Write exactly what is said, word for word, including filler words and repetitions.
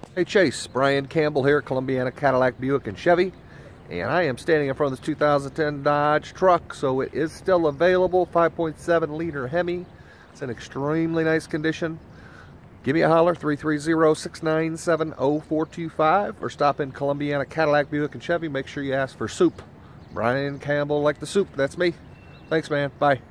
Hey Chase, Brian Campbell here, Columbiana Cadillac, Buick, and Chevy. And I am standing in front of this two thousand ten Dodge truck, so it is still available. five point seven liter Hemi. It's in extremely nice condition. Give me a holler, three three zero, six nine seven, zero four two five, or stop in Columbiana Cadillac, Buick, and Chevy. Make sure you ask for soup. Brian Campbell, like the soup. That's me. Thanks, man. Bye.